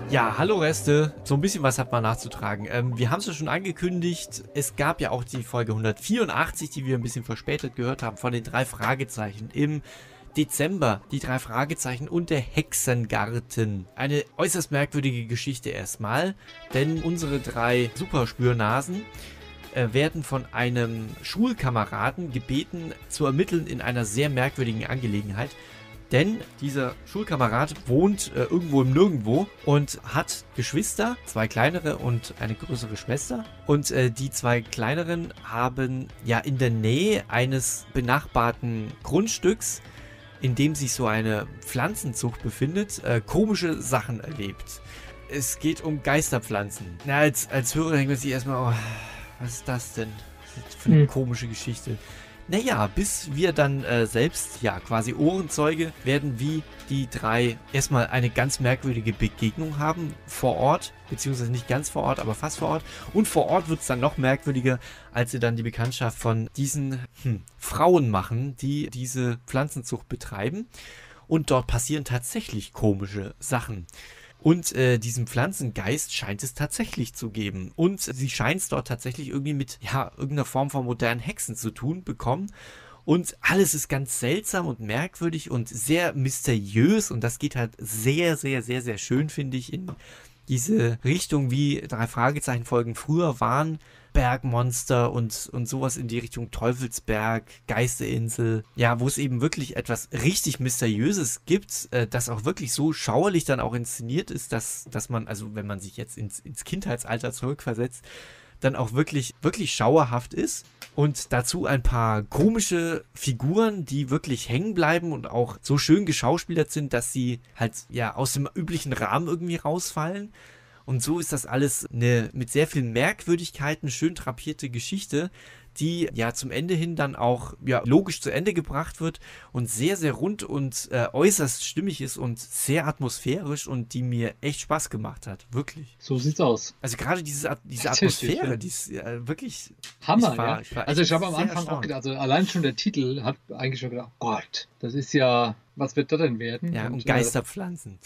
Ja, hallo Reste. So ein bisschen was hat man nachzutragen. Wir haben es ja schon angekündigt. Es gab ja auch die Folge 184, die wir ein bisschen verspätet gehört haben, von den 3 Fragezeichen im Dezember. Die 3 Fragezeichen und der Hexengarten. Eine äußerst merkwürdige Geschichte erstmal, denn unsere 3 Superspürnasen werden von einem Schulkameraden gebeten zu ermitteln in einer sehr merkwürdigen Angelegenheit. Denn dieser Schulkamerad wohnt irgendwo im Nirgendwo und hat Geschwister, 2 kleinere und eine größere Schwester. Und die 2 kleineren haben ja in der Nähe eines benachbarten Grundstücks, in dem sich so eine Pflanzenzucht befindet, komische Sachen erlebt. Es geht um Geisterpflanzen. Na, als Hörer denkt man sich erstmal, oh, was ist das denn? Was ist das für eine komische Geschichte? Naja, bis wir dann selbst, ja, quasi Ohrenzeuge werden, wie die 3 erstmal eine ganz merkwürdige Begegnung haben vor Ort, beziehungsweise nicht ganz vor Ort, aber fast vor Ort. Und vor Ort wird es dann noch merkwürdiger, als sie dann die Bekanntschaft von diesen Frauen machen, die diese Pflanzenzucht betreiben. Und dort passieren tatsächlich komische Sachen. Und diesen Pflanzengeist scheint es tatsächlich zu geben. Und sie scheint es dort tatsächlich irgendwie mit, ja, irgendeiner Form von modernen Hexen zu tun bekommen. Und alles ist ganz seltsam und merkwürdig und sehr mysteriös. Und das geht halt sehr, sehr, sehr, sehr schön, finde ich, in diese Richtung, wie 3 Fragezeichen-Folgen früher waren. Bergmonster und sowas in die Richtung Teufelsberg, Geisterinsel. Ja, wo es eben wirklich etwas richtig Mysteriöses gibt, das auch wirklich so schauerlich dann auch inszeniert ist, dass man, also wenn man sich jetzt ins Kindheitsalter zurückversetzt, dann auch wirklich, wirklich schauerhaft ist. Und dazu ein paar komische Figuren, die wirklich hängen bleiben und auch so schön geschauspielert sind, dass sie halt ja aus dem üblichen Rahmen irgendwie rausfallen. Und so ist das alles eine mit sehr vielen Merkwürdigkeiten schön drapierte Geschichte, die ja zum Ende hin dann auch ja logisch zu Ende gebracht wird und sehr, sehr rund und äußerst stimmig ist und sehr atmosphärisch und die mir echt Spaß gemacht hat. Wirklich. So sieht's aus. Also gerade diese Atmosphäre, ja. die ist wirklich Hammer, ich war Also echt ich habe am sehr Anfang auch erstaunt. gedacht, also allein schon der Titel hat eigentlich schon gedacht, oh Gott, das ist ja, was wird das denn werden? Ja, und Und Geisterpflanzen.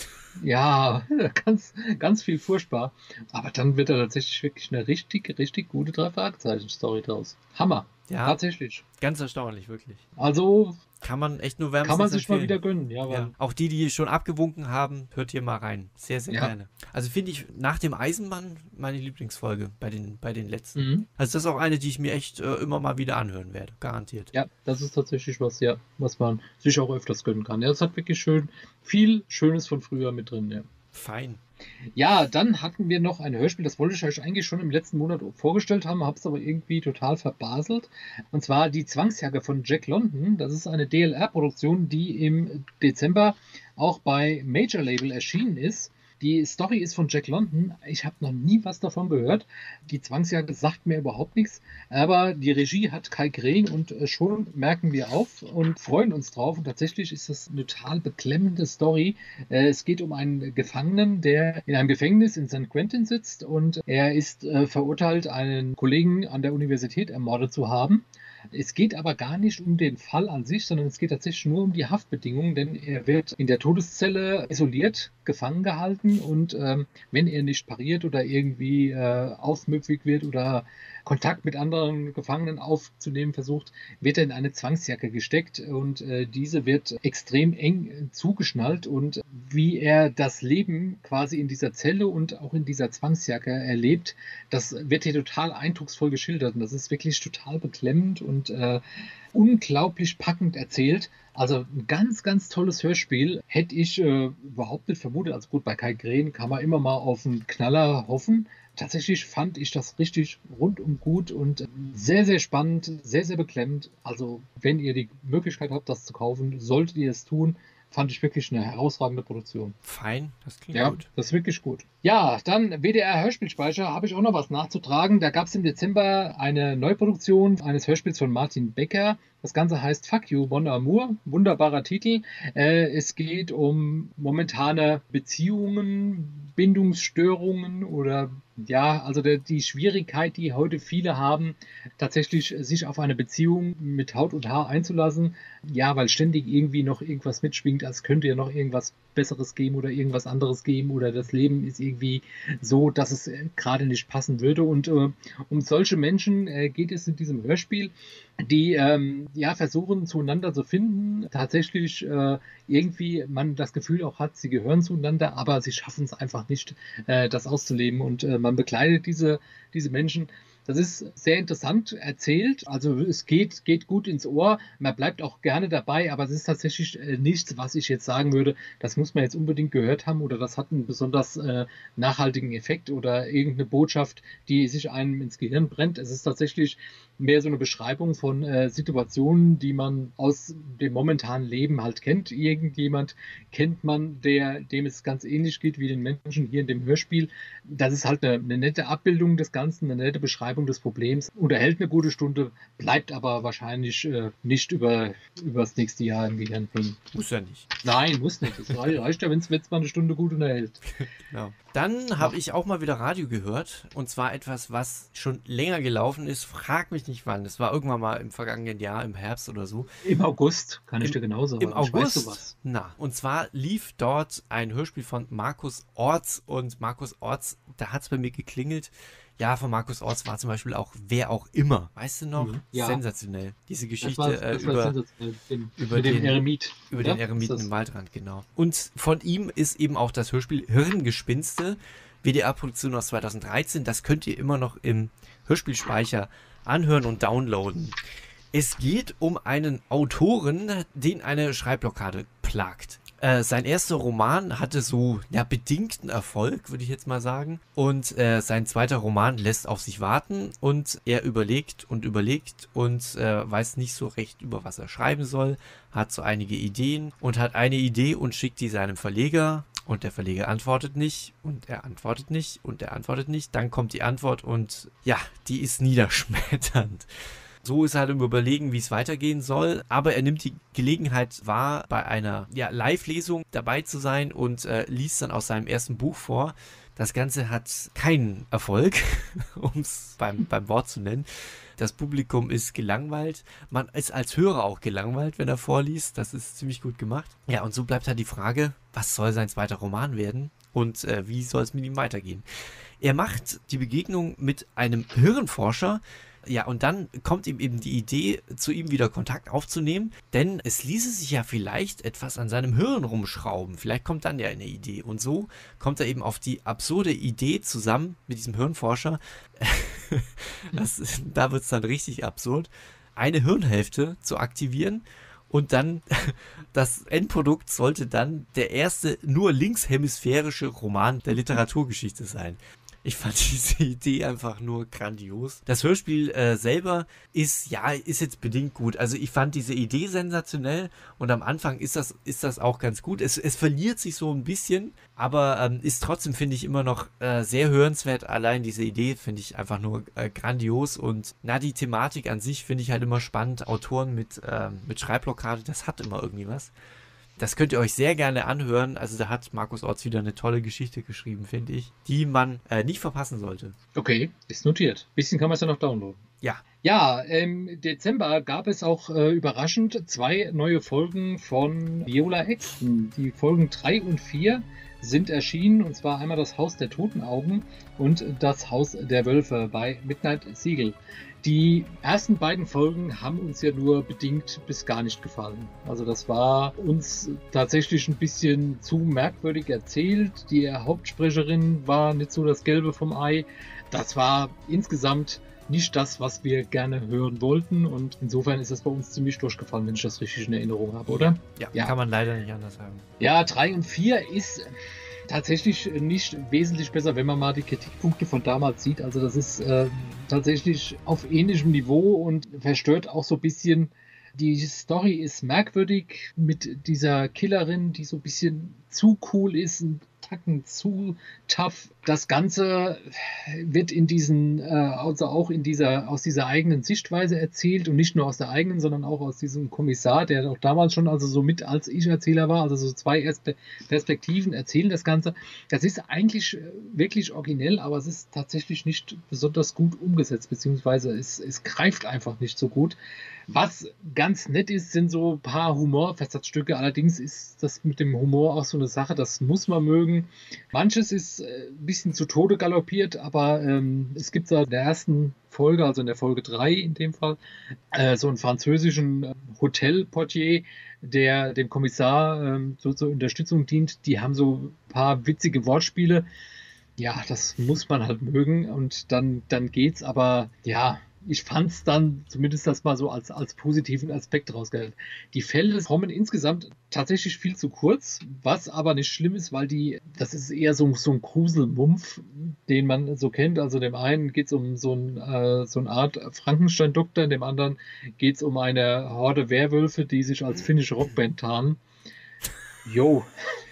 ja, ganz, ganz viel furchtbar. Aber dann wird da tatsächlich wirklich eine richtig, richtig gute 3 Fragezeichen-Story draus. Hammer. Ja, Tatsächlich. ganz erstaunlich, wirklich. Also Kann man echt nur kann man wärmstens sich mal empfehlen. wieder gönnen, ja, weil, Ja, auch die schon abgewunken haben, hört hier mal rein. Sehr, sehr ja. gerne. Also finde ich nach dem Eisenmann meine Lieblingsfolge bei den letzten. Mhm. Also das ist auch eine, die ich mir echt immer mal wieder anhören werde. Garantiert. Ja, das ist tatsächlich was, ja, was man sich auch öfters gönnen kann. Ja, es hat wirklich schön viel Schönes von früher mit drin, ja. Fein. Ja, dann hatten wir noch ein Hörspiel, das wollte ich euch eigentlich schon im letzten Monat vorgestellt haben, habe es aber irgendwie total verbaselt. Und zwar die Zwangsjacke von Jack London. Das ist eine DLR-Produktion, die im Dezember auch bei Major Label erschienen ist. Die Story ist von Jack London. Ich habe noch nie was davon gehört. Die Zwangsjacke sagt mir überhaupt nichts. Aber die Regie hat Kai Green und schon merken wir auf und freuen uns drauf. Und tatsächlich ist das eine total beklemmende Story. Es geht um einen Gefangenen, der in einem Gefängnis in St. Quentin sitzt und er ist verurteilt, einen Kollegen an der Universität ermordet zu haben. Es geht aber gar nicht um den Fall an sich, sondern es geht tatsächlich nur um die Haftbedingungen, denn er wird in der Todeszelle isoliert, gefangen gehalten und wenn er nicht pariert oder irgendwie ausmüpfig wird oder Kontakt mit anderen Gefangenen aufzunehmen versucht, wird er in eine Zwangsjacke gesteckt und diese wird extrem eng zugeschnallt und wie er das Leben quasi in dieser Zelle und auch in dieser Zwangsjacke erlebt, das wird hier total eindrucksvoll geschildert und das ist wirklich total beklemmend und unglaublich packend erzählt. Also ein ganz, ganz tolles Hörspiel. Hätte ich überhaupt nicht vermutet. Also gut, bei Kai Green kann man immer mal auf einen Knaller hoffen. Tatsächlich fand ich das richtig rundum gut und sehr, sehr spannend, sehr, sehr beklemmend. Also wenn ihr die Möglichkeit habt, das zu kaufen, solltet ihr es tun. Fand ich wirklich eine herausragende Produktion. Fein, das klingt Ja, gut. das ist wirklich gut. Ja, dann WDR Hörspielspeicher, habe ich auch noch was nachzutragen. Da gab es im Dezember eine Neuproduktion eines Hörspiels von Martin Becker. Das Ganze heißt Fuck You, Bon Amour. Wunderbarer Titel. Es geht um momentane Beziehungen, Bindungsstörungen oder ja, also die Schwierigkeit, die heute viele haben, tatsächlich sich auf eine Beziehung mit Haut und Haar einzulassen. Ja, weil ständig irgendwie noch irgendwas mitschwingt, als könnte ja noch irgendwas Besseres geben oder irgendwas anderes geben oder das Leben ist irgendwie so, dass es gerade nicht passen würde. Und um solche Menschen geht es in diesem Hörspiel, die ja versuchen zueinander zu finden. Tatsächlich irgendwie man das Gefühl auch hat, sie gehören zueinander, aber sie schaffen es einfach nicht, das auszuleben. Und man begleitet diese Menschen. Das ist sehr interessant erzählt. Also es geht gut ins Ohr. Man bleibt auch gerne dabei, aber es ist tatsächlich nichts, was ich jetzt sagen würde, das muss man jetzt unbedingt gehört haben oder das hat einen besonders nachhaltigen Effekt oder irgendeine Botschaft, die sich einem ins Gehirn brennt. Es ist tatsächlich mehr so eine Beschreibung von Situationen, die man aus dem momentanen Leben halt kennt. Irgendjemand kennt man, dem es ganz ähnlich geht wie den Menschen hier in dem Hörspiel. Das ist halt eine nette Abbildung des Ganzen, eine nette Beschreibung des Problems. Unterhält eine gute Stunde, bleibt aber wahrscheinlich nicht über das nächste Jahr im Gehirn hängen. Muss ja nicht. Nein, muss nicht. Es reicht ja, wenn es mal eine Stunde gut unterhält. Genau. Dann habe ich auch mal wieder Radio gehört. Und zwar etwas, was schon länger gelaufen ist. Frag mich nicht wann. Das war irgendwann mal im vergangenen Jahr, im Herbst oder so. Im August, kann ich dir genauso sagen. Im August? Na, und zwar lief dort ein Hörspiel von Markus Orts. Und Markus Orts, da hat es bei mir geklingelt. Ja, von Markus Orts war zum Beispiel auch Wer auch immer. Weißt du noch? Ja. Sensationell. Diese Geschichte über den Eremit. Über den Eremiten im Waldrand, genau. Und von ihm ist eben auch das Hörspiel Hirngespinste, WDR-Produktion aus 2013. Das könnt ihr immer noch im Hörspielspeicher anhören und downloaden. Es geht um einen Autoren, den eine Schreibblockade plagt. Sein erster Roman hatte so bedingten Erfolg, würde ich jetzt mal sagen. Und sein zweiter Roman lässt auf sich warten und er überlegt und weiß nicht so recht, über was er schreiben soll, hat so einige Ideen und hat eine Idee und schickt die seinem Verleger und der Verleger antwortet nicht und er antwortet nicht und er antwortet nicht. Dann kommt die Antwort und ja, die ist niederschmetternd. So ist er halt im Überlegen, wie es weitergehen soll. Aber er nimmt die Gelegenheit wahr, bei einer Live-Lesung dabei zu sein und liest dann aus seinem ersten Buch vor. Das Ganze hat keinen Erfolg, um es beim Wort zu nennen. Das Publikum ist gelangweilt. Man ist als Hörer auch gelangweilt, wenn er vorliest. Das ist ziemlich gut gemacht. Ja, und so bleibt halt die Frage, was soll sein zweiter Roman werden? Und wie soll es mit ihm weitergehen? Er macht die Begegnung mit einem Hirnforscher. Ja, und dann kommt ihm eben die Idee, zu ihm wieder Kontakt aufzunehmen, denn es ließe sich ja vielleicht etwas an seinem Hirn rumschrauben. Vielleicht kommt dann ja eine Idee. Und so kommt er eben auf die absurde Idee zusammen mit diesem Hirnforscher. Da wird es dann richtig absurd, eine Hirnhälfte zu aktivieren. Und dann, das Endprodukt sollte dann der erste nur linkshemisphärische Roman der Literaturgeschichte sein. Ich fand diese Idee einfach nur grandios. Das Hörspiel selber ist jetzt bedingt gut. Also ich fand diese Idee sensationell und am Anfang ist das auch ganz gut. Es verliert sich so ein bisschen, aber ist trotzdem, finde ich, immer noch sehr hörenswert. Allein diese Idee finde ich einfach nur grandios und die Thematik an sich finde ich halt immer spannend. Autoren mit Schreibblockade, das hat immer irgendwie was. Das könnt ihr euch sehr gerne anhören. Also da hat Markus Orts wieder eine tolle Geschichte geschrieben, finde ich, die man nicht verpassen sollte. Okay, ist notiert. Bisschen kann man es ja noch downloaden. Ja. Ja, im Dezember gab es auch überraschend 2 neue Folgen von Viola Exton. Die Folgen 3 und 4 sind erschienen, und zwar einmal das Haus der Totenaugen und das Haus der Wölfe bei Midnight Siegel. Die ersten beiden Folgen haben uns ja nur bedingt bis gar nicht gefallen. Also das war uns tatsächlich ein bisschen zu merkwürdig erzählt. Die Hauptsprecherin war nicht so das Gelbe vom Ei. Das war insgesamt nicht das, was wir gerne hören wollten. Und insofern ist das bei uns ziemlich durchgefallen, wenn ich das richtig in Erinnerung habe, oder? Ja, kann man leider nicht anders sagen. Ja, 3 und 4 ist tatsächlich nicht wesentlich besser, wenn man mal die Kritikpunkte von damals sieht. Also das ist tatsächlich auf ähnlichem Niveau und verstört auch so ein bisschen. Die Story ist merkwürdig mit dieser Killerin, die so ein bisschen zu cool ist, ein Tacken zu tough. Das Ganze wird also auch aus dieser eigenen Sichtweise erzählt und nicht nur aus der eigenen, sondern auch aus diesem Kommissar, der auch damals schon also so mit als Ich-Erzähler war, also so zwei Perspektiven erzählen das Ganze. Das ist eigentlich wirklich originell, aber es ist tatsächlich nicht besonders gut umgesetzt, beziehungsweise es greift einfach nicht so gut. Was ganz nett ist, sind so ein paar Humorversatzstücke. Allerdings ist das mit dem Humor auch so eine Sache, das muss man mögen. Manches ist ein bisschen zu Tode galoppiert, aber es gibt in der ersten Folge, also in der Folge 3 in dem Fall, so einen französischen Hotelportier, der dem Kommissar so zur Unterstützung dient. Die haben so ein paar witzige Wortspiele. Ja, das muss man halt mögen und dann geht's, aber ja, ich fand es dann zumindest das mal so als positiven Aspekt rausgestellt. Die Fälle kommen insgesamt tatsächlich viel zu kurz, was aber nicht schlimm ist, weil das ist eher so ein Gruselmumpf, den man so kennt. Also dem einen geht es um so eine Art Frankenstein-Doktor, in dem anderen geht es um eine Horde Werwölfe, die sich als finnische Rockband tarnen. Jo.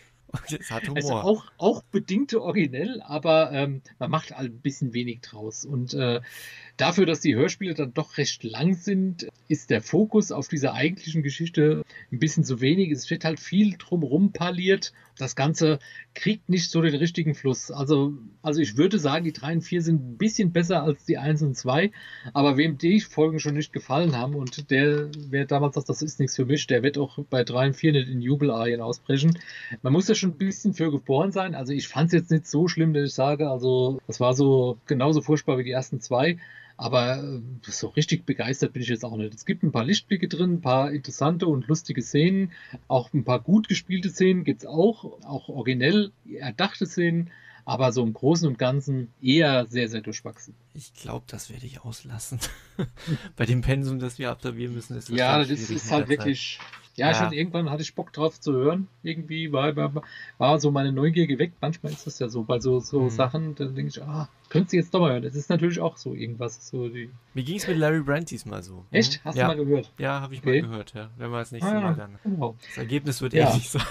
Es hat Also Humor. auch bedingte originell, aber man macht halt ein bisschen wenig draus. Und dafür, dass die Hörspiele dann doch recht lang sind, ist der Fokus auf dieser eigentlichen Geschichte ein bisschen zu wenig. Es wird halt viel drumherum parliert. Das Ganze kriegt nicht so den richtigen Fluss. Also ich würde sagen, die 3 und 4 sind ein bisschen besser als die 1 und 2. Aber wem die Folgen schon nicht gefallen haben und wer damals sagt, das ist nichts für mich, der wird auch bei 3 und 4 nicht in Jubelarien ausbrechen. Man muss ja schon ein bisschen für geboren sein. Also ich fand es jetzt nicht so schlimm, dass ich sage, also das war so genauso furchtbar wie die ersten 2. Aber so richtig begeistert bin ich jetzt auch nicht. Es gibt ein paar Lichtblicke drin, ein paar interessante und lustige Szenen. Auch ein paar gut gespielte Szenen gibt es auch originell erdachte Szenen. Aber so im Großen und Ganzen eher sehr, sehr durchwachsen. Ich glaube, das werde ich auslassen. Bei dem Pensum, das wir absolvieren müssen, ist das Ja, dann das schwierig ist mit halt der Zeit. wirklich. Ja, Ja, irgendwann hatte ich Bock drauf zu hören. Irgendwie war so meine Neugier geweckt. Manchmal ist das ja so bei so mhm. Sachen, dann denke ich, könntest du jetzt doch mal hören. Das ist natürlich auch so irgendwas. Mir ging es mit Larry Brand diesmal so. Mhm. Echt? Hast du Ja, mal gehört? ja, habe ich mal Okay. gehört. Ja. Wenn wir es nicht Ah, sehen, ja, dann genau. das Ergebnis wird Ja. ähnlich sein.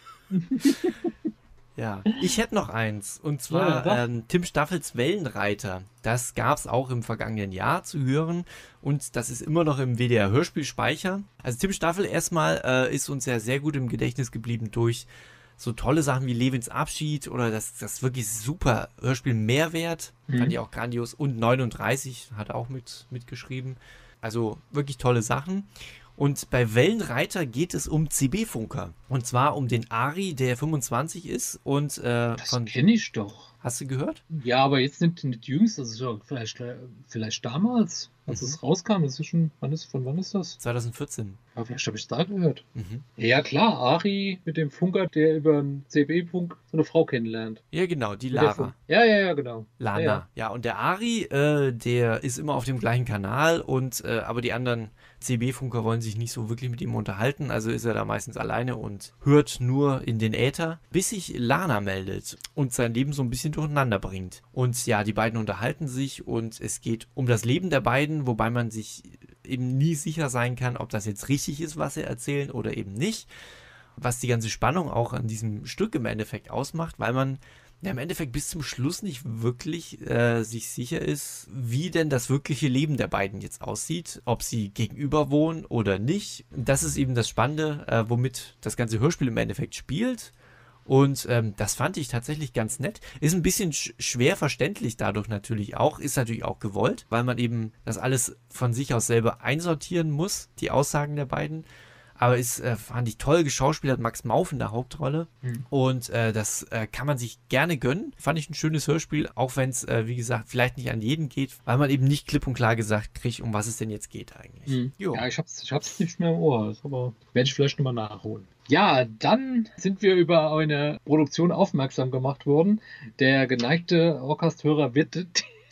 Ja, ich hätte noch eins. Und Ja, dann zwar sag. Tim Staffels Wellenreiter. Das gab es auch im vergangenen Jahr zu hören. Und das ist immer noch im WDR-Hörspielspeicher. Also Tim Staffel erstmal ist uns ja sehr gut im Gedächtnis geblieben durch so tolle Sachen wie Levins Abschied oder das wirklich super Hörspiel Mehrwert. Fand Mhm. ich auch grandios. Und 39 hat er auch mitgeschrieben. Also wirklich tolle Sachen. Und bei Wellenreiter geht es um CB-Funker. Und zwar um den Ari, der 25 ist und Das kenne ich doch. hast du gehört? Ja, aber jetzt nicht jüngst, das ist ja vielleicht damals, als Mhm. es rauskam. Das ist schon, von wann ist das? 2014. Aber vielleicht habe ich es da gehört. Mhm. Ja, klar, Ari mit dem Funker, der über einen CB-Funk so eine Frau kennenlernt. Ja, genau, die Mit der Funk. Lara. Ja, genau. Ja, ja. Lana. Ja, und der Ari, der ist immer auf dem gleichen Kanal und aber die anderen CB-Funker wollen sich nicht so wirklich mit ihm unterhalten, also ist er da meistens alleine und hört nur in den Äther, bis sich Lana meldet und sein Leben so ein bisschen durcheinander bringt. Und ja, die beiden unterhalten sich und es geht um das Leben der beiden, wobei man sich eben nie sicher sein kann, ob das jetzt richtig ist, was sie erzählen oder eben nicht. Was die ganze Spannung auch an diesem Stück im Endeffekt ausmacht, weil man ja, im Endeffekt bis zum Schluss nicht wirklich sich sicher ist, wie denn das wirkliche Leben der beiden jetzt aussieht, ob sie gegenüber wohnen oder nicht. Das ist eben das Spannende, womit das ganze Hörspiel im Endeffekt spielt. Und das fand ich tatsächlich ganz nett. Ist ein bisschen schwer verständlich dadurch natürlich auch. Ist natürlich auch gewollt, weil man eben das alles von sich aus selber einsortieren muss, die Aussagen der beiden. Aber ist, fand ich toll geschauspielert, Max Mauf in der Hauptrolle. Hm. Und das kann man sich gerne gönnen. Fand ich ein schönes Hörspiel, auch wenn es, wie gesagt, vielleicht nicht an jeden geht, weil man eben nicht klipp und klar gesagt kriegt, um was es denn jetzt geht eigentlich. Hm. Jo. Ja, ich hab's nicht mehr im Ohr, aber werde ich vielleicht nochmal nachholen. Ja, dann sind wir über eine Produktion aufmerksam gemacht worden. Der geneigte Orcast-Hörer wird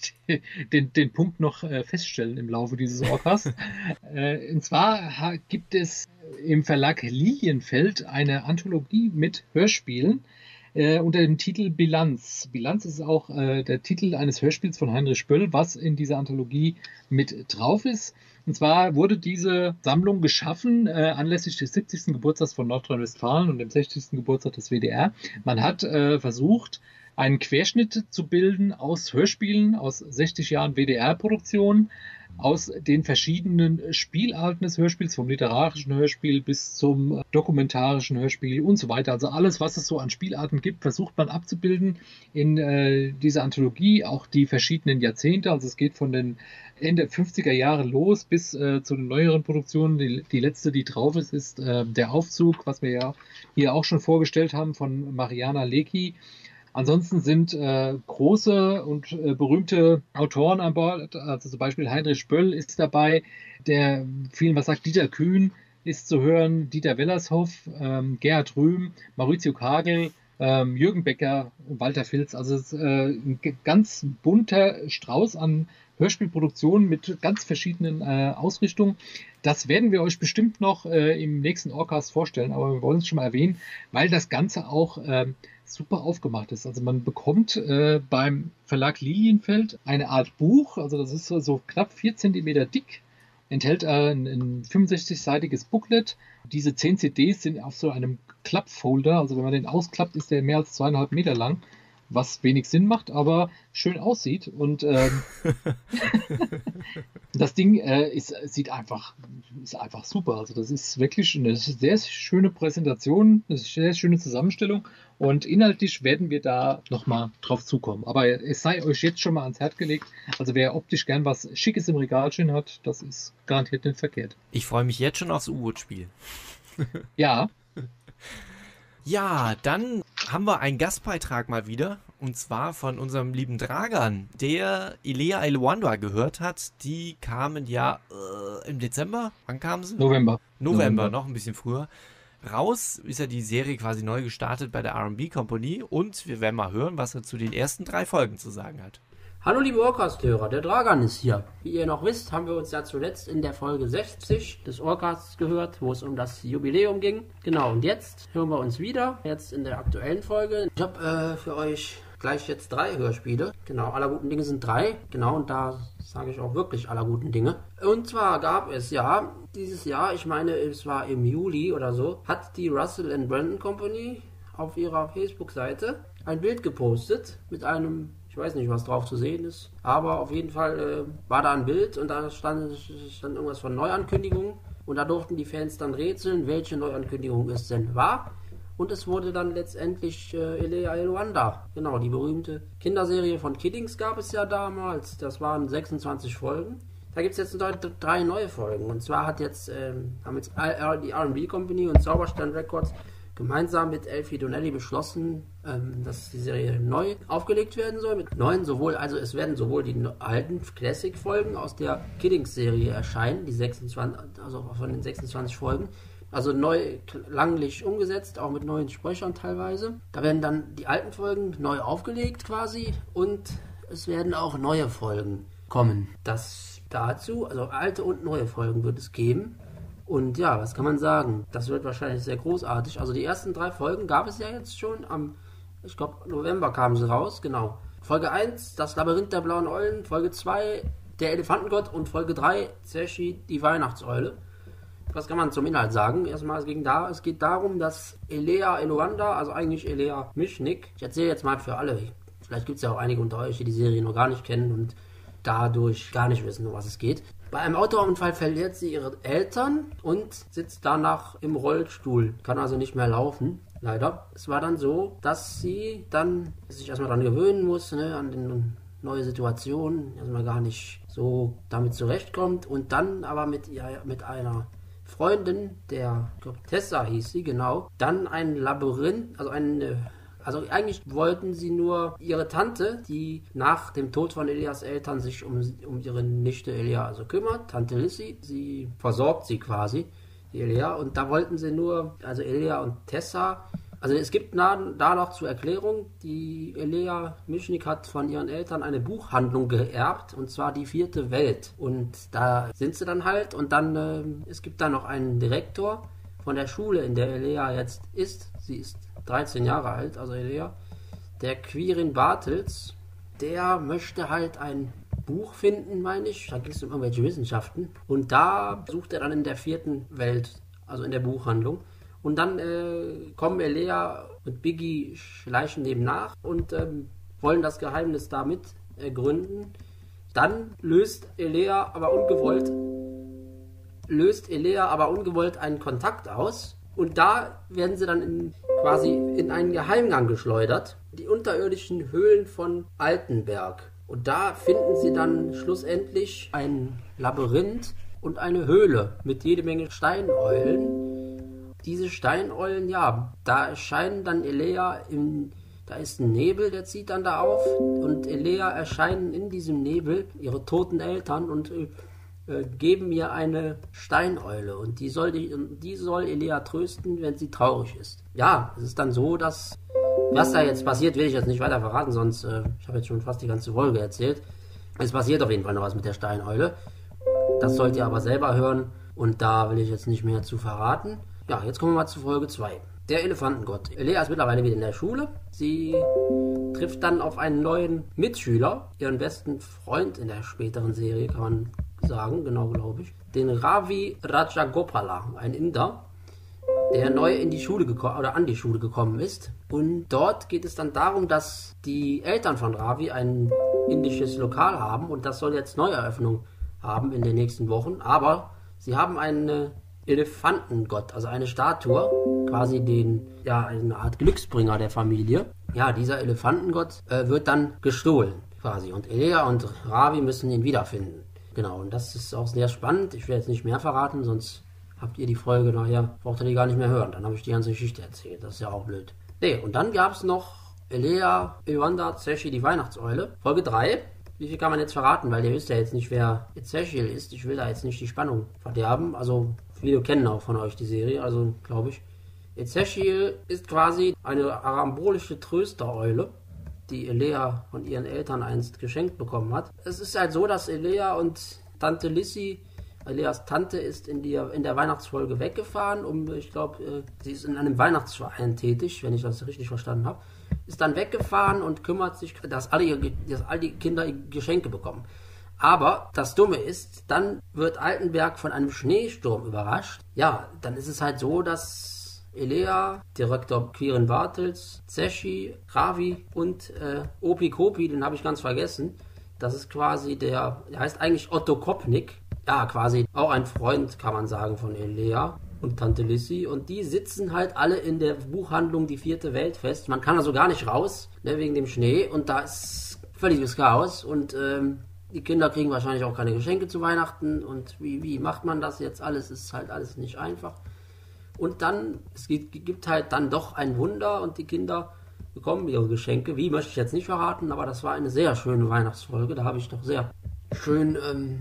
den Punkt noch feststellen im Laufe dieses Orcast. Und zwar gibt es im Verlag Lilienfeld eine Anthologie mit Hörspielen unter dem Titel Bilanz. Bilanz ist auch der Titel eines Hörspiels von Heinrich Böll, was in dieser Anthologie mit drauf ist. Und zwar wurde diese Sammlung geschaffen anlässlich des 70. Geburtstags von Nordrhein-Westfalen und dem 60. Geburtstag des WDR. Man hat versucht, einen Querschnitt zu bilden aus Hörspielen, aus 60 Jahren WDR-Produktion, aus den verschiedenen Spielarten des Hörspiels, vom literarischen Hörspiel bis zum dokumentarischen Hörspiel und so weiter. Also alles, was es so an Spielarten gibt, versucht man abzubilden in dieser Anthologie, auch die verschiedenen Jahrzehnte. Also es geht von den Ende 50er Jahre los bis zu den neueren Produktionen. Die letzte, die drauf ist Der Aufzug, was wir ja hier auch schon vorgestellt haben von Mariana Lecki. Ansonsten sind große und berühmte Autoren an Bord, also zum Beispiel Heinrich Böll ist dabei, der vielen was sagt, Dieter Kühn ist zu hören, Dieter Wellershoff, Gerhard Rühm, Maurizio Kagel, Jürgen Becker, Walter Filz. Also es ist ein ganz bunter Strauß an Hörspielproduktionen mit ganz verschiedenen Ausrichtungen. Das werden wir euch bestimmt noch im nächsten Orcast vorstellen, aber wir wollen es schon mal erwähnen, weil das Ganze auch super aufgemacht ist. Also man bekommt beim Verlag Lilienfeld eine Art Buch, also das ist so knapp 4 Zentimeter dick, enthält ein 65-seitiges Booklet. Diese 10 CDs sind auf so einem Klappfolder, also wenn man den ausklappt, ist der mehr als 2,5 Meter lang, was wenig Sinn macht, aber schön aussieht. Und das Ding ist einfach super. Also das ist wirklich eine sehr schöne Präsentation, eine sehr schöne Zusammenstellung. Und inhaltlich werden wir da nochmal drauf zukommen. Aber es sei euch jetzt schon mal ans Herz gelegt. Also wer optisch gern was Schickes im Regal stehen hat, das ist garantiert nicht verkehrt. Ich freue mich jetzt schon aufs U-Boot-Spiel. Ja. Ja, dann haben wir einen Gastbeitrag mal wieder. Und zwar von unserem lieben Dragan, der Ilea Ilwanda gehört hat. Die kamen ja im Dezember. Wann kamen sie? November, noch ein bisschen früher. Raus ist ja die Serie quasi neu gestartet bei der R&B Company. Und wir werden mal hören, was er zu den ersten 3 Folgen zu sagen hat. Hallo liebe Orcast-Hörer, der Dragan ist hier. Wie ihr noch wisst, haben wir uns ja zuletzt in der Folge 60 des Orcasts gehört, wo es um das Jubiläum ging. Genau, und jetzt hören wir uns wieder, jetzt in der aktuellen Folge. Ich habe für euch gleich jetzt 3 Hörspiele. Genau, aller guten Dinge sind 3. Genau, und da sage ich auch wirklich aller guten Dinge. Und zwar gab es ja dieses Jahr, ich meine es war im Juli oder so, hat die Russell & Brandon Company auf ihrer Facebook-Seite ein Bild gepostet mit einem, ich weiß nicht, was drauf zu sehen ist, aber auf jeden Fall war da ein Bild und da stand irgendwas von Neuankündigungen und da durften die Fans dann rätseln, welche Neuankündigung es denn war. Und es wurde dann letztendlich Ilea Ilwanda. Genau, die berühmte Kinderserie von Kiddings gab es ja damals. Das waren 26 Folgen. Da gibt es jetzt 3 neue Folgen. Und zwar haben jetzt die R&B Company und Zauberstern Records gemeinsam mit Elfie Donnelly beschlossen, dass die Serie neu aufgelegt werden soll. Mit neuen es werden sowohl die alten Classic-Folgen aus der Kiddings-Serie erscheinen, die 26, also von den 26 Folgen. Also neu klanglich umgesetzt, auch mit neuen Sprechern teilweise. Da werden dann die alten Folgen neu aufgelegt quasi und es werden auch neue Folgen kommen. Das dazu, also alte und neue Folgen wird es geben. Und ja, was kann man sagen? Das wird wahrscheinlich sehr großartig. Also die ersten 3 Folgen gab es ja jetzt schon ich glaube November kamen sie raus, genau. Folge 1, das Labyrinth der blauen Eulen. Folge 2, der Elefantengott. Und Folge 3, Zeshi, die Weihnachtseule. Was kann man zum Inhalt sagen? Erstmal, es geht darum, dass Ilea Ilwanda, also eigentlich Ilea Mischnik, ich erzähle jetzt mal für alle, vielleicht gibt es ja auch einige unter euch, die die Serie noch gar nicht kennen und dadurch gar nicht wissen, um was es geht. Bei einem Autounfall verliert sie ihre Eltern und sitzt danach im Rollstuhl, kann also nicht mehr laufen, leider. Es war dann so, dass sie dann sich erstmal daran gewöhnen muss, an die neue Situation, erstmal gar nicht so damit zurechtkommt und dann aber mit einer Freundin, ich glaube Tessa hieß sie, genau, dann ein Labyrinth, also eigentlich wollten sie nur ihre Tante, die nach dem Tod von Ilias Eltern sich um ihre Nichte Ilea also kümmert, Tante Lissy, sie versorgt sie quasi, die Ilea, und da wollten sie nur, also Ilea und Tessa, also es gibt da noch zur Erklärung, die Ilea Mischnik hat von ihren Eltern eine Buchhandlung geerbt, und zwar die 4. Welt. Und da sind sie dann halt, und dann, es gibt da noch einen Direktor von der Schule, in der Ilea jetzt ist. Sie ist 13 Jahre alt, also Ilea. Der Quirin Bartels, der möchte halt ein Buch finden, meine ich. Da geht es um irgendwelche Wissenschaften. Und da sucht er dann in der 4. Welt, also in der Buchhandlung. Und dann kommen Elea und Biggie schleichen dem nach und wollen das Geheimnis damit gründen. Dann löst Elea aber ungewollt einen Kontakt aus. Und da werden sie dann quasi in einen Geheimgang geschleudert. Die unterirdischen Höhlen von Altenberg. Und da finden sie dann schlussendlich ein Labyrinth und eine Höhle mit jede Menge Steineulen. Diese Steineulen, ja, da erscheinen dann Elea da ist ein Nebel, der zieht dann da auf. Und Elea erscheinen in diesem Nebel ihre toten Eltern und geben ihr eine Steineule. Und die soll Elea trösten, wenn sie traurig ist. Ja, es ist dann so, dass was da jetzt passiert, will ich jetzt nicht weiter verraten, sonst ich habe jetzt schon fast die ganze Folge erzählt. Es passiert auf jeden Fall noch was mit der Steineule. Das sollt ihr aber selber hören und da will ich jetzt nicht mehr zu verraten. Ja, jetzt kommen wir mal zu Folge 2. Der Elefantengott. Elea ist mittlerweile wieder in der Schule. Sie trifft dann auf einen neuen Mitschüler, ihren besten Freund in der späteren Serie, kann man sagen, genau glaube ich. Den Ravi Rajagopala, ein Inder, der neu in die Schule an die Schule gekommen ist. Und dort geht es dann darum, dass die Eltern von Ravi ein indisches Lokal haben und das soll jetzt Neueröffnung haben in den nächsten Wochen. Aber sie haben einen Elefantengott, also eine Statue, quasi eine Art Glücksbringer der Familie. Ja, dieser Elefantengott wird dann gestohlen quasi und Elea und Ravi müssen ihn wiederfinden. Genau, und das ist auch sehr spannend. Ich will jetzt nicht mehr verraten, sonst habt ihr die Folge nachher, braucht ihr die gar nicht mehr hören. Dann habe ich die ganze Geschichte erzählt, das ist ja auch blöd. Nee, und dann gab es noch Elea, Evander, Zechi, die Weihnachtseule. Folge 3. Wie viel kann man jetzt verraten, weil ihr wisst ja jetzt nicht, wer Ezechiel ist. Ich will da jetzt nicht die Spannung verderben. Also, viele kennen auch von euch die Serie, also glaube ich. Ezechiel ist quasi eine arambolische Tröstereule, die Elea von ihren Eltern einst geschenkt bekommen hat. Es ist halt so, dass Elea und Tante Lissy, Eleas Tante, ist in der Weihnachtsfolge weggefahren, ich glaube, sie ist in einem Weihnachtsverein tätig, wenn ich das richtig verstanden habe, ist dann weggefahren und kümmert sich, dass all die Kinder Geschenke bekommen. Aber das Dumme ist, dann wird Altenberg von einem Schneesturm überrascht. Ja, dann ist es halt so, dass Elea, Direktor Quirin Bartels, Zechi, Ravi und Opi Kopi, den habe ich ganz vergessen. Das ist quasi der heißt eigentlich Otto Kopnik. Ja, quasi auch ein Freund, kann man sagen, von Elea und Tante Lissy. Und die sitzen halt alle in der Buchhandlung Die Vierte Welt fest. Man kann also gar nicht raus, ne, wegen dem Schnee. Und da ist völliges Chaos. Und die Kinder kriegen wahrscheinlich auch keine Geschenke zu Weihnachten. Und wie macht man das jetzt alles? Ist halt alles nicht einfach. Und dann, es gibt halt dann doch ein Wunder und die Kinder bekommen ihre Geschenke. Wie, möchte ich jetzt nicht verraten, aber das war eine sehr schöne Weihnachtsfolge. Da habe ich doch sehr schön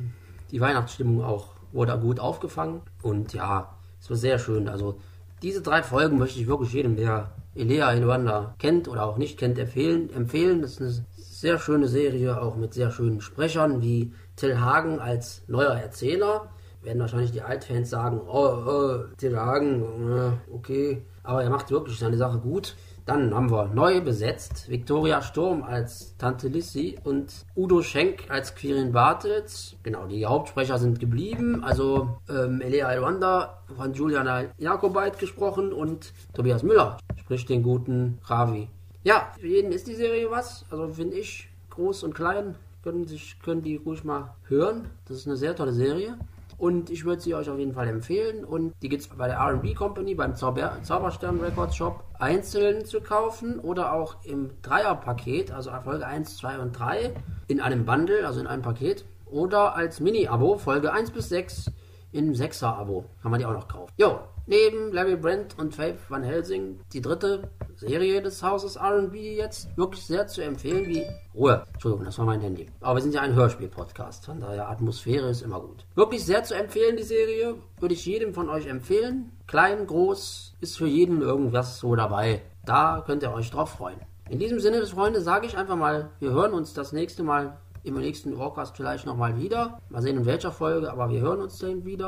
die Weihnachtsstimmung auch, wurde gut aufgefangen. Und ja, es war sehr schön. Also diese 3 Folgen möchte ich wirklich jedem, der Elea Evander kennt oder auch nicht kennt, empfehlen. Das ist eine sehr schöne Serie, auch mit sehr schönen Sprechern, wie Till Hagen als neuer Erzähler. Werden wahrscheinlich die Altfans sagen, Till Hagen, okay. Aber er macht wirklich seine Sache gut. Dann haben wir neu besetzt Viktoria Sturm als Tante Lissy und Udo Schenk als Quirin Bartels. Genau, die Hauptsprecher sind geblieben. Also Elea Evander von Juliana Jakobait gesprochen und Tobias Müller spricht den guten Ravi. Ja, für jeden ist die Serie was. Also finde ich, groß und klein, können die ruhig mal hören. Das ist eine sehr tolle Serie. Und ich würde sie euch auf jeden Fall empfehlen. Und die gibt es bei der R&B Company, beim Zauberstern Records Shop, einzeln zu kaufen oder auch im Dreierpaket, also Folge 1, 2 und 3, in einem Bundle, also in einem Paket. Oder als Mini-Abo, Folge 1 bis 6, im 6er-Abo. Kann man die auch noch kaufen. Jo, neben Larry Brent und Faith Van Helsing, die 3. Serie des Hauses R&B jetzt, wirklich sehr zu empfehlen wie Ruhe. Entschuldigung, das war mein Handy. Aber wir sind ja ein Hörspiel-Podcast, von daher Atmosphäre ist immer gut. Wirklich sehr zu empfehlen, die Serie. Würde ich jedem von euch empfehlen. Klein, groß, ist für jeden irgendwas so dabei. Da könnt ihr euch drauf freuen. In diesem Sinne, Freunde, sage ich einfach mal, wir hören uns das nächste Mal im nächsten Warcast vielleicht nochmal wieder. Mal sehen in welcher Folge, aber wir hören uns dann wieder.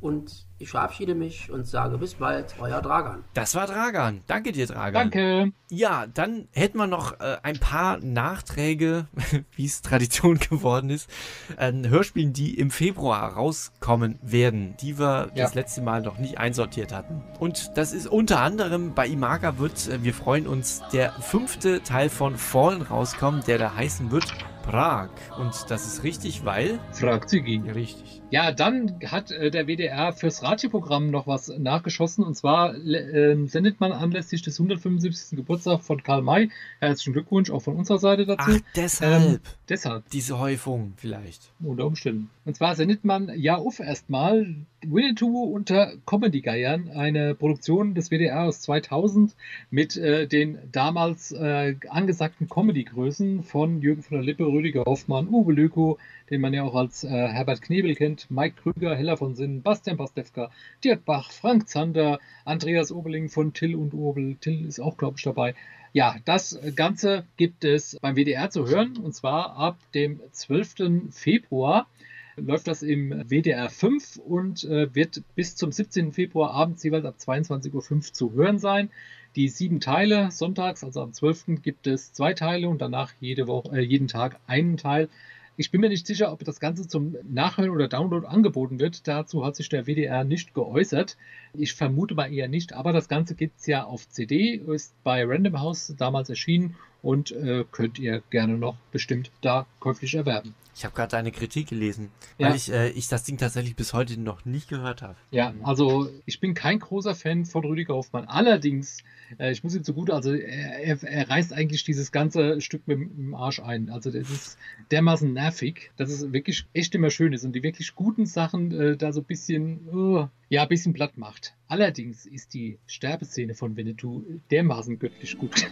Und ich verabschiede mich und sage bis bald, euer Dragan. Das war Dragan. Danke dir, Dragan. Danke. Ja, dann hätten wir noch ein paar Nachträge, wie es Tradition geworden ist, an Hörspielen, die im Februar rauskommen werden, die wir das letzte Mal noch nicht einsortiert hatten. Und das ist unter anderem, bei Imaga wird, wir freuen uns, der 5. Teil von Fallen rauskommen, der da heißen wird Prag. Und das ist richtig, weil... Fragt Ziggy. Ja, richtig. Ja, dann hat der WDR fürs Radioprogramm noch was nachgeschossen. Und zwar sendet man anlässlich des 175. Geburtstags von Karl May. Herzlichen Glückwunsch auch von unserer Seite dazu. Ach, deshalb. Deshalb. Diese Häufung vielleicht. Unter Umständen. Und zwar sendet man erstmal Winnetou unter Comedy-Geiern, eine Produktion des WDR aus 2000 mit den damals angesagten Comedy-Größen von Jürgen von der Lippe, Rüdiger Hoffmann, Uwe Lükow, den man ja auch als Herbert Knebel kennt, Mike Krüger, Hella von Sinnen, Bastian Pastewka, Dirk Bach, Frank Zander, Andreas Oberling von Till und Obel. Till ist auch, glaube ich, dabei. Ja, das Ganze gibt es beim WDR zu hören, und zwar ab dem 12. Februar läuft das im WDR 5 und wird bis zum 17. Februar abends jeweils ab 22.05 Uhr zu hören sein. Die 7 Teile sonntags, also am 12. gibt es 2 Teile und danach jeden Tag einen Teil. Ich bin mir nicht sicher, ob das Ganze zum Nachhören oder Download angeboten wird. Dazu hat sich der WDR nicht geäußert. Ich vermute mal eher nicht, aber das Ganze gibt es ja auf CD, ist bei Random House damals erschienen und könnt ihr gerne noch bestimmt da käuflich erwerben. Ich habe gerade deine Kritik gelesen, weil ich das Ding tatsächlich bis heute noch nicht gehört habe. Ja, also ich bin kein großer Fan von Rüdiger Hoffmann. Allerdings, ich muss ihm zugute, also er reißt eigentlich dieses ganze Stück mit dem Arsch ein. Also das ist dermaßen nervig, dass es wirklich echt immer schön ist und die wirklich guten Sachen da so ein bisschen, ein bisschen platt macht. Allerdings ist die Sterbeszene von Winnetou dermaßen göttlich gut.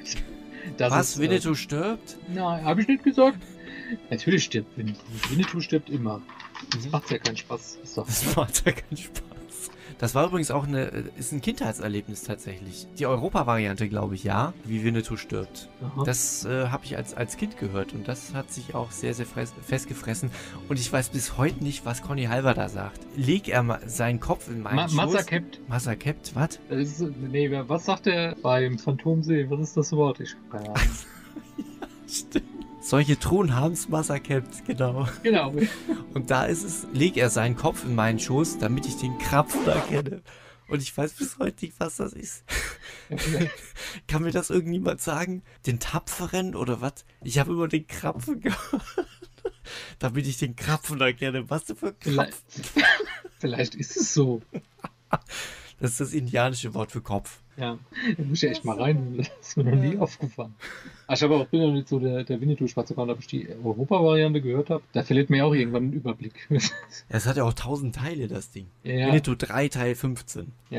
Was? Winnetou stirbt? Nein, habe ich nicht gesagt. Natürlich stirbt Winnetou. Winnetou stirbt immer. Das macht ja keinen Spaß. Das macht ja keinen Spaß. Das war übrigens auch ist ein Kindheitserlebnis tatsächlich. Die Europa-Variante, glaube ich, ja, wie Winnetou stirbt. Aha. Das habe ich als Kind gehört und das hat sich auch sehr, sehr festgefressen. Und ich weiß bis heute nicht, was Conny Halver da sagt. Leg er mal seinen Kopf in meinen Schoß. Massakept, was? Was sagt er beim Phantomsee? Was ist das Wort? Ich habe keine Ahnung. Ja, stimmt. Solche Truhen haben's Massakept, genau. Genau. Und da ist es, leg er seinen Kopf in meinen Schoß, damit ich den Krapfen erkenne. Und ich weiß bis heute nicht, was das ist. Kann mir das irgendjemand sagen? Den Tapferen oder was? Ich habe immer den Krapfen gehört. Damit ich den Krapfen erkenne. Was du für Krapfen? Vielleicht ist es so. Das ist das indianische Wort für Kopf. Ja, da muss ich echt mal rein. Das ist mir noch nie aufgefallen. Ich bin noch nicht so der Winnetou-Schwarze, ob ich die Europa-Variante gehört habe. Da verliert mir auch irgendwann einen Überblick. Es hat ja auch 1000 Teile, das Ding. Ja. Winnetou 3, Teil 15. Ja.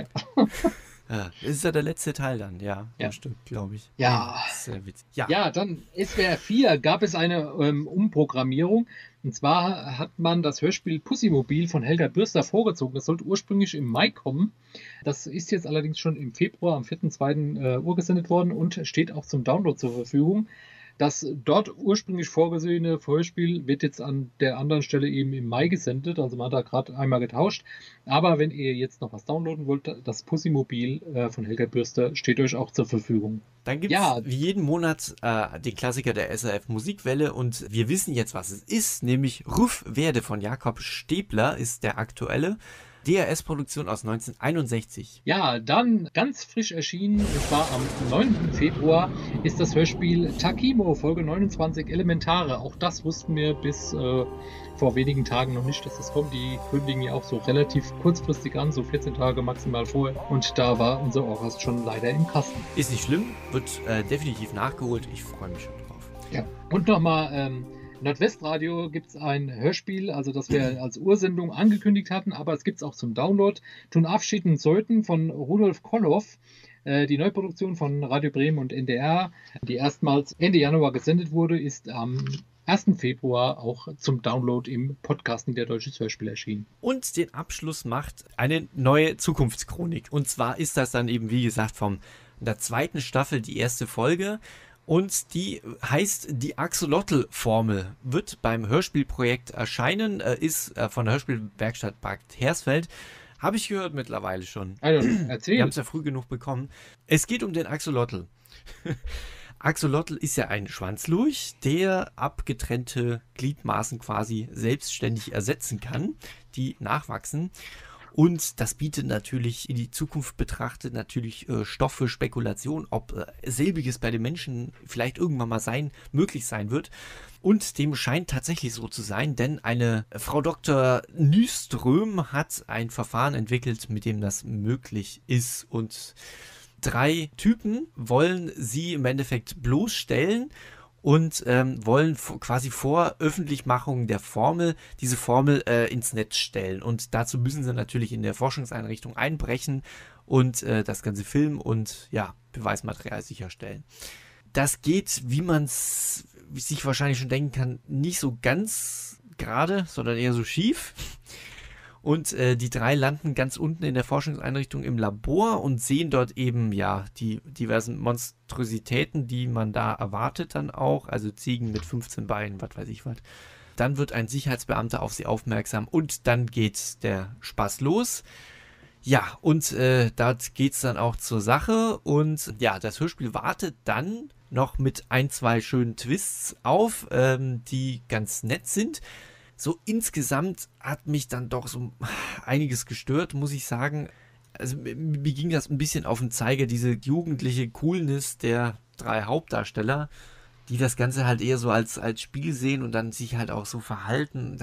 Ja, das ist ja der letzte Teil dann, ja. Ein Stück, glaube ich. Ja. Sehr witzig. Ja, dann SWR 4 gab es eine Umprogrammierung. Und zwar hat man das Hörspiel Pussimobil von Helga Bürster vorgezogen. Das sollte ursprünglich im Mai kommen. Das ist jetzt allerdings schon im Februar am 4.2. Urgesendet worden und steht auch zum Download zur Verfügung. Das dort ursprünglich vorgesehene Hörspiel wird jetzt an der anderen Stelle eben im Mai gesendet. Also man hat da gerade einmal getauscht. Aber wenn ihr jetzt noch was downloaden wollt, das Pussimobil von Helga Bürster steht euch auch zur Verfügung. Dann gibt es wie jeden Monat den Klassiker der SRF Musikwelle und wir wissen jetzt, was es ist, nämlich Ruf Werde von Jakob Stäbler ist der aktuelle. DRS-Produktion aus 1961. Ja, dann ganz frisch erschienen, und zwar am 9. Februar, ist das Hörspiel Takimo, Folge 29, Elementare. Auch das wussten wir bis vor wenigen Tagen noch nicht, dass das kommt. Die kündigen ja auch so relativ kurzfristig an, so 14 Tage maximal vorher. Und da war unser Orchast schon leider im Kasten. Ist nicht schlimm, wird definitiv nachgeholt. Ich freue mich schon drauf. Ja, und nochmal... Nordwestradio gibt es ein Hörspiel, also das wir als Ursendung angekündigt hatten, aber es gibt es auch zum Download. Tun Abschieden sollten von Rudolf Kolloff, die Neuproduktion von Radio Bremen und NDR, die erstmals Ende Januar gesendet wurde, ist am 1. Februar auch zum Download im Podcasting der Deutsches Hörspiel erschienen. Und den Abschluss macht eine neue Zukunftschronik. Und zwar ist das dann eben, wie gesagt, von der 2. Staffel die erste Folge. Und die heißt die Axolotl-Formel, wird beim Hörspielprojekt erscheinen, ist von der Hörspielwerkstatt Bad Hersfeld. Habe ich gehört mittlerweile schon. Also, erzähl. Wir haben es ja früh genug bekommen. Es geht um den Axolotl. Axolotl ist ja ein Schwanzlurch, der abgetrennte Gliedmaßen quasi selbstständig ersetzen kann, die nachwachsen. Und das bietet natürlich in die Zukunft betrachtet natürlich Stoff für Spekulation, ob selbiges bei den Menschen vielleicht irgendwann mal möglich sein wird. Und dem scheint tatsächlich so zu sein, denn eine Frau Dr. Nyström hat ein Verfahren entwickelt, mit dem das möglich ist. Und 3 Typen wollen sie im Endeffekt bloßstellen und wollen quasi vor Öffentlichmachung der Formel diese Formel ins Netz stellen. Und dazu müssen sie natürlich in der Forschungseinrichtung einbrechen und das Ganze filmen und ja, Beweismaterial sicherstellen. Das geht, wie man es sich wahrscheinlich schon denken kann, nicht so ganz gerade, sondern eher so schief. Und die 3 landen ganz unten in der Forschungseinrichtung im Labor und sehen dort eben, ja, die diversen Monstrositäten, die man da erwartet dann auch. Also Ziegen mit 15 Beinen, was weiß ich was. Dann wird ein Sicherheitsbeamter auf sie aufmerksam und dann geht der Spaß los. Ja, und dort geht es dann auch zur Sache. Und ja, das Hörspiel wartet dann noch mit 1, 2 schönen Twists auf, die ganz nett sind. So insgesamt hat mich dann doch so einiges gestört, muss ich sagen. Also mir ging das ein bisschen auf den Zeiger, diese jugendliche Coolness der 3 Hauptdarsteller, die das Ganze halt eher so als Spiel sehen und dann sich halt auch so verhalten.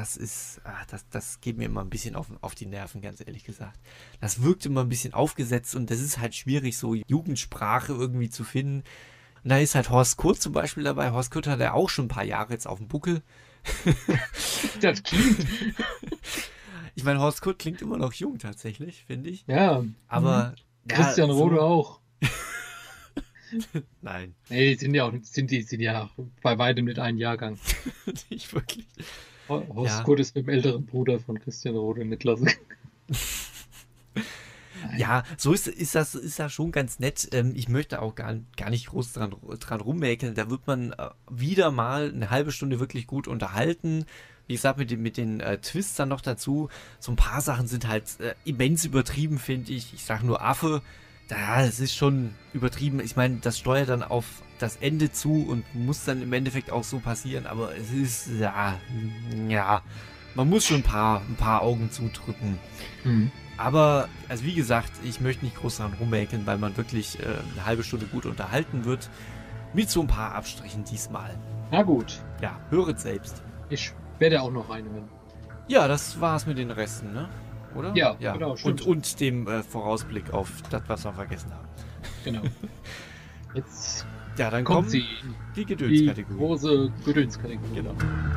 Das geht mir immer ein bisschen auf die Nerven, ganz ehrlich gesagt. Das wirkt immer ein bisschen aufgesetzt und das ist halt schwierig, so Jugendsprache irgendwie zu finden. Und da ist halt Horst Kurt zum Beispiel dabei. Horst Kurt hat ja auch schon ein paar Jahre jetzt auf dem Buckel. Das klingt. Ich meine, Horst Kurt klingt immer noch jung tatsächlich, finde ich. Ja. Aber Christian Rode auch. Nein. Nee, die sind ja bei weitem nicht ein Jahrgang. Nicht wirklich. Horst Kurt ist mit dem älteren Bruder von Christian Rode in der Klasse. Ja, so ist das schon ganz nett. Ich möchte auch gar nicht groß dran rummäkeln. Da wird man wieder mal eine halbe Stunde wirklich gut unterhalten. Wie gesagt, mit den Twists dann noch dazu. So ein paar Sachen sind halt immens übertrieben, finde ich. Ich sage nur Affe. Das ist schon übertrieben. Ich meine, das steuert dann auf das Ende zu und muss dann im Endeffekt auch so passieren. Aber es ist, ja, man muss schon ein paar Augen zudrücken. Mhm. Aber, also wie gesagt, ich möchte nicht groß daran rummäkeln, weil man wirklich eine halbe Stunde gut unterhalten wird. Mit so ein paar Abstrichen diesmal. Na gut. Ja, höret selbst. Ich werde auch noch reinnehmen. Ja, das war's mit den Resten, ne? Oder? Ja, genau. Stimmt. Und dem Vorausblick auf das, was wir vergessen haben. Genau. Jetzt ja, dann kommt kommt sie. Die Gedönskategorie. Die große Gedönskategorie. Genau.